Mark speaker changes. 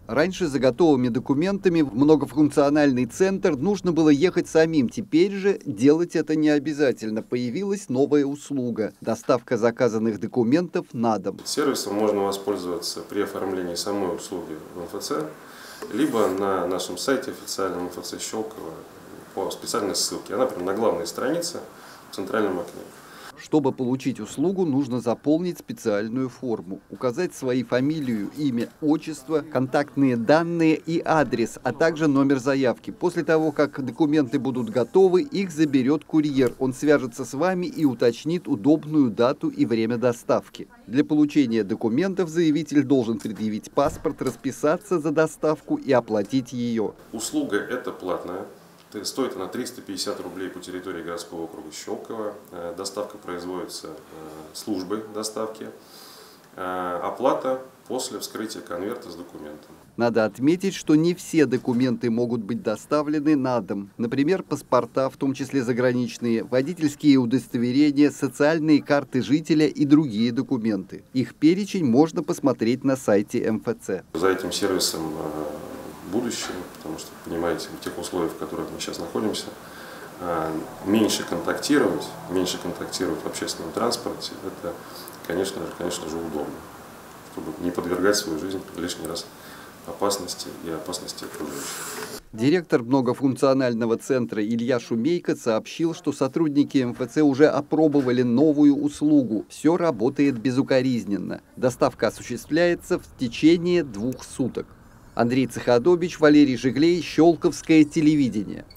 Speaker 1: Раньше за готовыми документами в многофункциональный центр нужно было ехать самим. Теперь же делать это не обязательно. Появилась новая услуга – доставка заказанных документов на дом.
Speaker 2: Сервисом можно воспользоваться при оформлении самой услуги в МФЦ, либо на нашем сайте официальном МФЦ Щелково по специальной ссылке. Она прямо на главной странице в центральном окне.
Speaker 1: Чтобы получить услугу, нужно заполнить специальную форму, указать свои фамилию, имя, отчество, контактные данные и адрес, а также номер заявки. После того, как документы будут готовы, их заберет курьер. Он свяжется с вами и уточнит удобную дату и время доставки. Для получения документов заявитель должен предъявить паспорт, расписаться за доставку и оплатить ее.
Speaker 2: Услуга эта платная. Стоит она 350 рублей по территории городского округа Щелково. Доставка производится службой доставки. Оплата после вскрытия конверта с документом.
Speaker 1: Надо отметить, что не все документы могут быть доставлены на дом. Например, паспорта, в том числе заграничные, водительские удостоверения, социальные карты жителя и другие документы. Их перечень можно посмотреть на сайте МФЦ.
Speaker 2: За этим сервисом будущее, потому что, понимаете, в тех условиях, в которых мы сейчас находимся, меньше контактировать в общественном транспорте, это, конечно же, удобно, чтобы не подвергать свою жизнь лишний раз опасности и опасности окружающих.
Speaker 1: Директор многофункционального центра Илья Шумейко сообщил, что сотрудники МФЦ уже опробовали новую услугу. Все работает безукоризненно. Доставка осуществляется в течение 2 суток. Андрей Цехадобич, Валерий Жиглей, Щелковское телевидение.